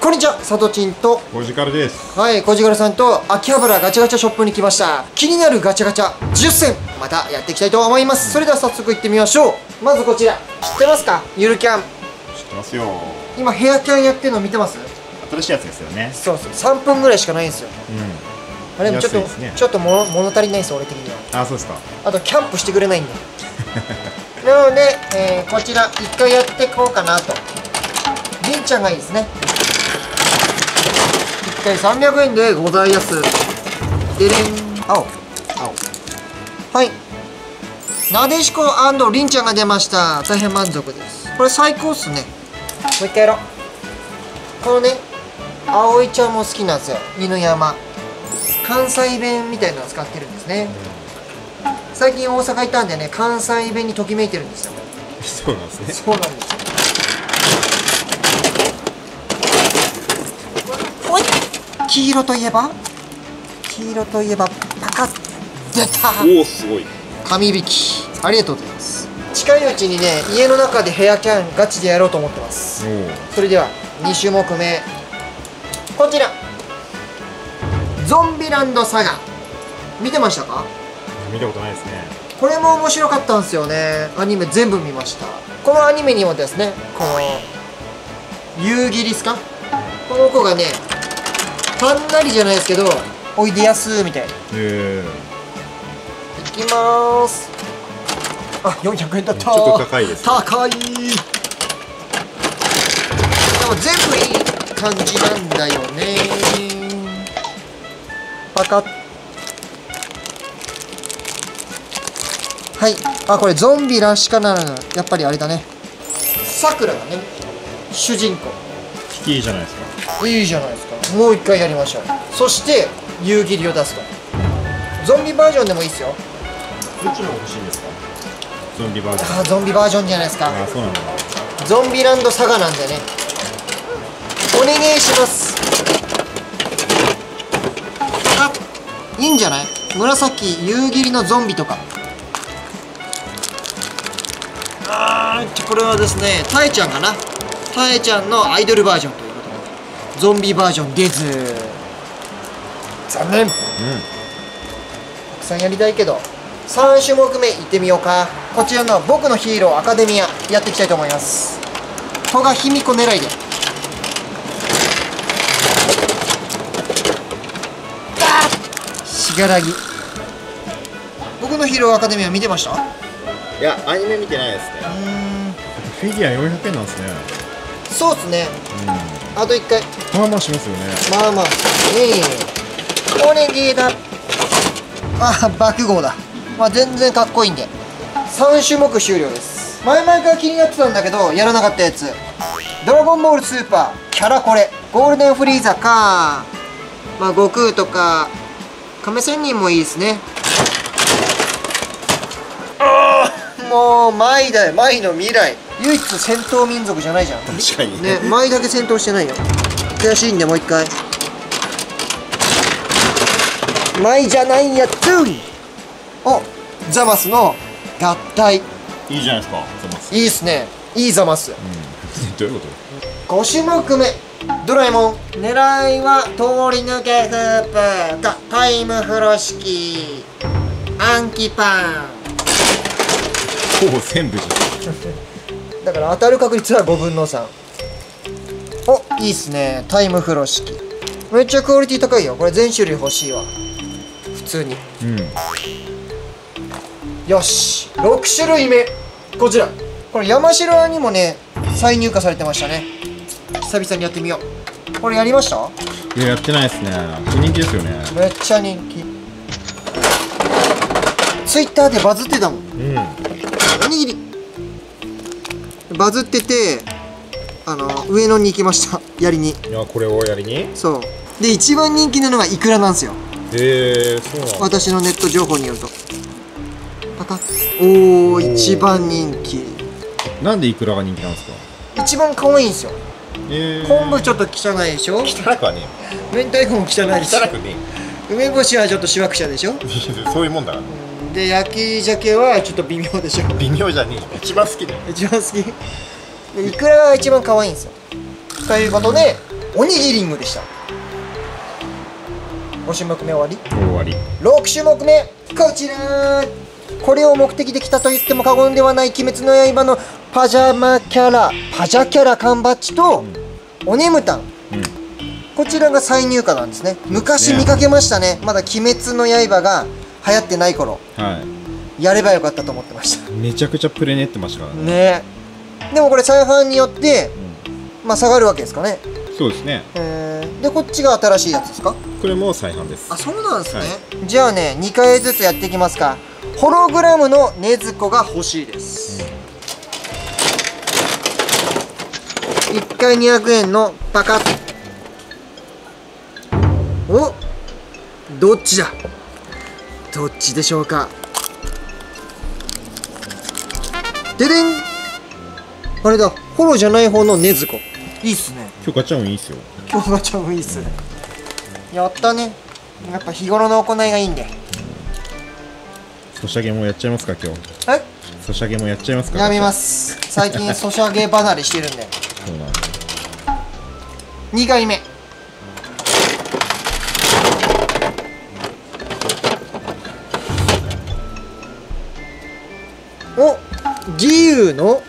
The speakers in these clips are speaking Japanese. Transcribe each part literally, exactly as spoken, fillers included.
こんにちは、さとちんとコジカルです。 はい、コジカルさんと秋葉原ガチャガチャショップに来ました。気になるガチャガチャじゅっせんまたやっていきたいと思います、うん、それでは早速いってみましょう。まずこちら、知ってますか？ゆるキャン。知ってますよ。 今ヘアキャンやってるの見てます？ 新しいやつですよね。そうそう、さんぷんぐらいしかないんですよ。うん、あれでもちょっと、ね、ちょっと物物足りないんですよ、俺的には。 あ、そうですか。あとキャンプしてくれないんでなので、えー、こちら一回やっていこうかなと。りんちゃんがいいですね。いっかいさんびゃくえんでございます。でれん、青青、はい、なでしこ&りんちゃんが出ました。大変満足です。これ最高っすね。もう一回やろう。このね、葵ちゃんも好きなんですよ。犬山関西弁みたいなの使ってるんですね。最近大阪行ったんでね、関西弁にときめいてるんですよ。 そうなんですね。 そうなんですよ。おい、黄色といえば黄色といえばパカッ、出た。 おお、すごい。 紙引き、ありがとうございます。近いうちにね、家の中でヘアキャンガチでやろうと思ってます。それではに種目め、こちらゾンビランドサガ、見てましたか？ 見たことないですね。 これも面白かったんですよね。アニメ全部見ました。このアニメにもですね、この夕霧ですか、この子がね、はんなりじゃないですけど、おいでやすみたいな。へえ。いきまーす。あ、よんひゃくえんだった。 ちょっと高いです。 高い。でも全部いい感じなんだよね。パカッ。はい、あ、これゾンビらしかならぬ、やっぱりあれだね。さくらがね、主人公。 いいじゃないですか。 いいじゃないですか。もう一回やりましょう。そして夕霧を出すと。ゾンビバージョンでもいいですよ。 どっちの方が欲しいんですか？ゾンビバージョン。 あ、ゾンビバージョンじゃないですか。 あ、そうなんだ。 ゾンビランドサガなんでね、お願いします。あ、いいんじゃない？紫夕霧のゾンビとか。あー、これはですね、タエちゃんかな。タエちゃんのアイドルバージョンということで、ゾンビバージョン出ず。残念。うん、たくさんやりたいけど、さん種目目いってみようか。こちらの僕のヒーローアカデミアやっていきたいと思います。戸賀卑弥呼狙いで。しがらぎ。僕のヒーローアカデミア見てました？ いや、アニメ見てないですね。うん、フィギュアよんひゃくえんなんですね。 そうっすね。うん、あといっかい。 まあまあしますよね。 まあまあ。ええー。おねぎだ。あ、爆豪だ。まあ全然かっこいいんで。さん種目終了です。前々から気になってたんだけど、やらなかったやつ。ドラゴンボールスーパー、キャラコレ、ゴールデンフリーザか。まあ悟空とか、亀仙人もいいですね。もうマイだよ、マイの未来。唯一戦闘民族じゃないじゃん。 確かにね、マイだけ戦闘してないよ。悔しいんでもう一回。マイじゃないやつ。お、ザマスの合体。 いいじゃないですか、ザマス。 いいっすね。いいザマス。うん、 どういうこと？ ご種目め、ドラえもん。狙いは通り抜けスープかタイム風呂敷、暗記パン。 ほぼ全部じゃんだから当たる確率はごぶんのさん。お、いいっすね。タイム風呂敷めっちゃクオリティ高いよ。これ全種類欲しいわ、普通に。うん、よし、ろく種類目、こちら。これ山城にもね再入荷されてましたね。久々にやってみよう。これやりました？ いや、やってないですね。人気ですよね。 めっちゃ人気。ツイッターでバズってたもん。うん、おにぎりバズってて、あの上野に行きました、やりに。 いや、これをやりに。 そうで、一番人気なのがイクラなんですよ。 へえー、そうなんだ。 私のネット情報によると。パカッ。おお、一番人気。 なんでイクラが人気なんですか？ 一番可愛いんですよ。 えー、 昆布ちょっと汚いでしょ。 汚くはねえ。明太子も汚いでしょ。 汚くねえ。梅干しはちょっとしわくちゃでしょ。 そういうもんだから。 で、焼き鮭はちょっと微妙でしょ。 微妙じゃねえ。一番好きだよ。 一番好き。でイクラが一番可愛いんですよ。ということでおにぎりングでした。ご種目目終わり。 終わり。 ろく種目目こちら。これを目的で来たと言っても過言ではない鬼滅の刃のパジャマキャラパジャキャラ缶バッジと、うん、おねむたん、うん、こちらが再入荷なんですね。昔見かけましたね。まだ鬼滅の刃が流行ってない頃、はい、やればよかったと思ってました。 めちゃくちゃプレネってましたからね。 ね。でもこれ再販によって、うん、まあ下がるわけですかね。 そうですね。 えー、でこっちが新しいやつですか。 これも再販です。 あ、そうなんですね、はい、じゃあねにかいずつやっていきますか。ホログラムの禰豆子が欲しいです、うん、いっかいにひゃくえんのパカッ。お、どっちだどっちでしょうか。ででん、あれだ、ホロじゃない方の禰豆子。いいっすね。 今日ガチャ運いいっすよ。 今日ガチャ運いいっすね。やったね。やっぱ日頃の行いがいいんで。 ソシャゲもやっちゃいますか今日。 え？ ソシャゲもやっちゃいますか。 やめます。最近ソシャゲ離れしてるんで。そうなんだ。にかいめ。お、自由の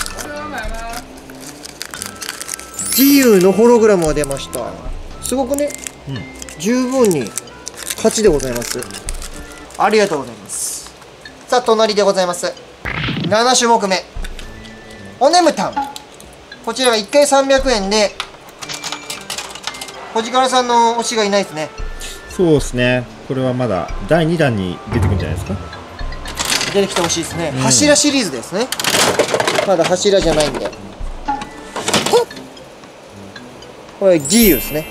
自由のホログラムが出ました。すごくね、うん、十分に勝ちでございます。ありがとうございます。さあ隣でございます。なな種目目おねむたん。こちらがいっかいさんびゃくえんで、小力さんの推しがいないですね。 そうですね。これはまだだいにだんに出てくるんじゃないですか。 出てきてほしいですね、うん、柱シリーズですね。まだ柱じゃないんで。これ自由ですね。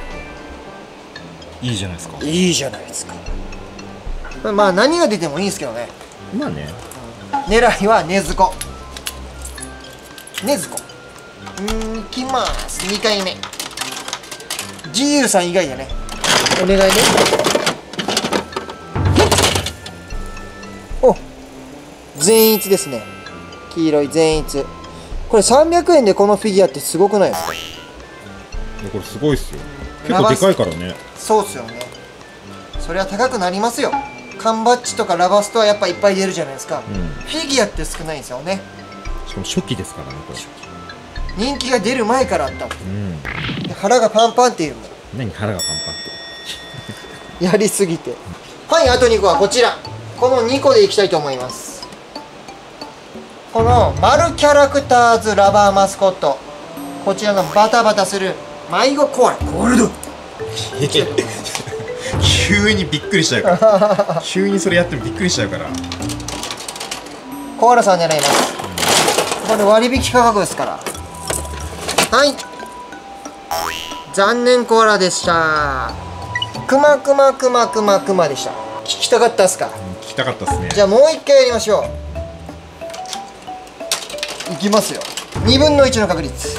いいじゃないですか。 いいじゃないですか。これまあ何が出てもいいんですけどね。 まあね、 うん、狙いは禰豆子。禰豆子うんいきます。にかいめ自由さん以外でね、お願いね。お、善逸ですね。黄色い善逸。これさんびゃくえんでこのフィギュアってすごくないですか。 これすごいっすよ。結構でかいからね。 そうっすよね。それは高くなりますよ。缶バッジとかラバストはやっぱいっぱい出るじゃないですか、うん、フィギュアって少ないんですよね。 しかも初期ですからねこれ。 人気が出る前からあった、うん、腹がパンパンっていうの。 何腹がパンパンってやりすぎて。はい、あとにこはこちら。このにこでいきたいと思います。この丸キャラクターズラバーマスコット、こちらのバタバタする迷子コアラゴールド。 急にびっくりしちゃうから急にそれやってもびっくりしちゃうから。 コアラさん狙います、うん、これ割引価格ですから。はい、残念コアラでした。くまくまくまくまくまでした。聞きたかったっすか。うん、 聞きたかったっすね。 じゃあもう一回やりましょう。いきますよ。にぶんのいちの確率。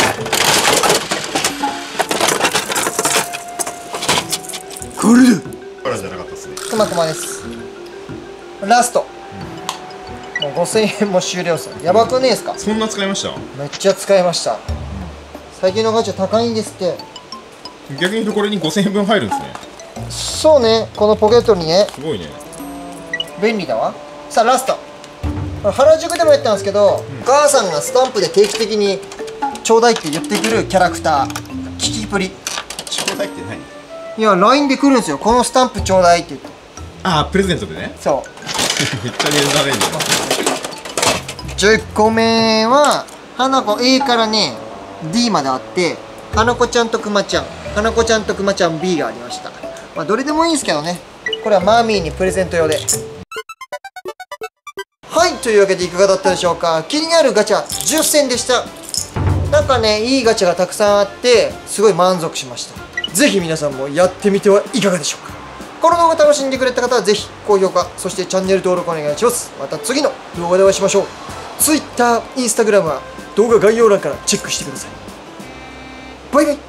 これだ。 コアラじゃなかったっすね。 くまくまです。ラスト、うん、もうごせんえんも終了っす。やばくねえっすか。 そんな使いました。 めっちゃ使いました、うん、最近のガチャ高いんですって。 逆に言うとこれにごせんえんぶん入るんですね。 そうね、このポケットにね。 すごいね、 便利だわ。さあラスト、原宿でもやったんですけど、うん、お母さんがスタンプで定期的にちょうだいって言ってくるキャラクター、キキプリ。 ちょうだいって何。 いや ライン で来るんですよ。このスタンプちょうだいって言って。 ああ、プレゼントでね。 そうめっちゃ値段れんじゃん。 じゅっこめは花子 A からね D まであって、花子ちゃんとくまちゃん、花子ちゃんとくまちゃん B がありました。まあどれでもいいんですけどね。これはマーミーにプレゼント用で。はい、というわけでいかがだったでしょうか。気になるガチャじゅっせんでした。なんかね、いいガチャがたくさんあってすごい満足しました。ぜひ皆さんもやってみてはいかがでしょうか。この動画楽しんでくれた方はぜひ高評価、そしてチャンネル登録お願いします。また次の動画でお会いしましょう。 Twitter、Instagram は動画概要欄からチェックしてください。バイバイ。